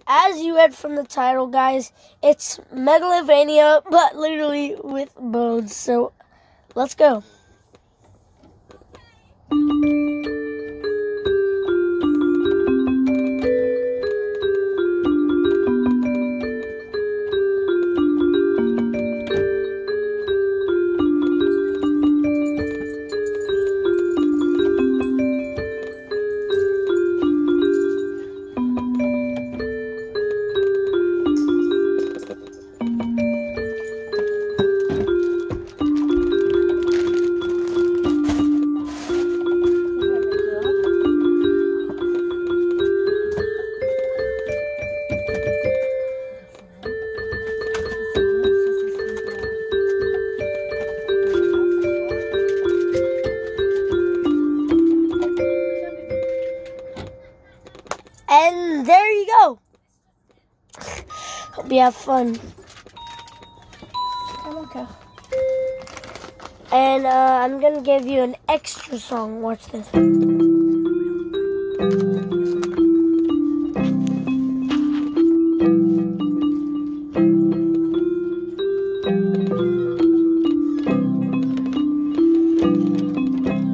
as you read from the title, guys, it's megolovania, but literally with bones. So, let's go. And there you go. Hope you have fun. Okay. And I'm going to give you an extra song. Watch this.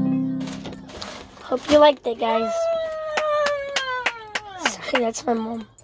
Hope you liked it, guys. Sorry, that's my mom.